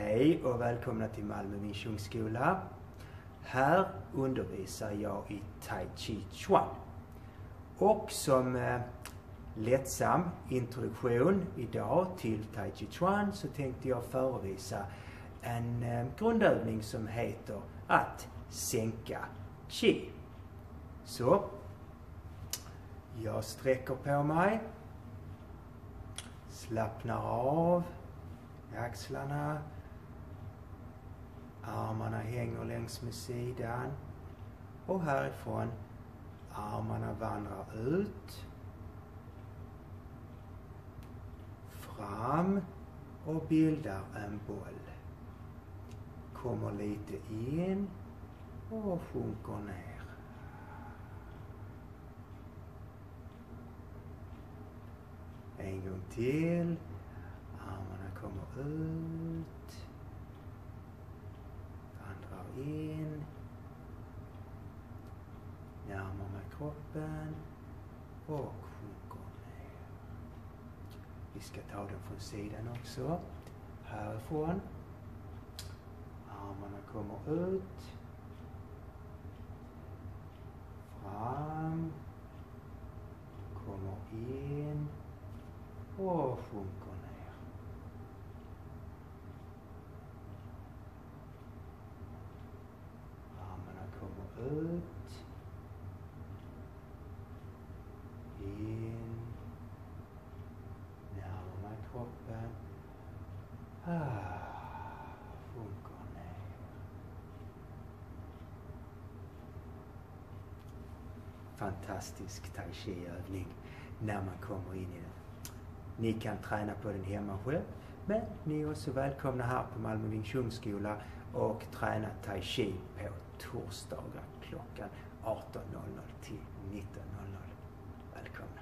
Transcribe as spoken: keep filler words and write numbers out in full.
Hej och välkomna till Malmö Wing Chun skola. Här undervisar jag i Tai Chi Chuan. Och som eh, lättsam introduktion idag till Tai Chi Chuan så tänkte jag förevisa en eh, grundövning som heter att sänka Qi. Så, jag sträcker på mig, slappnar av i axlarna, armarna hänger längs med sidan och härifrån armarna vandrar ut, fram och bildar en boll. Kommer lite in och sjunker ner. En gång till. Armarna kommer ut, vandrar in, närmare kroppen och sjunker ner. Vi ska ta den från sidan också. Härifrån. Armarna kommer ut, fram, kommer in och sjunker ner. Armarna kommer ut, in, närmare kroppen, ah, sjunker ner. Fantastisk Tai Chi-övning när man kommer in i den. Ni kan träna på den hemma själv, men ni är också välkomna här på Malmö Wing Chun skola och träna Tai Chi på torsdagar klockan arton noll noll till nitton noll noll. Välkomna!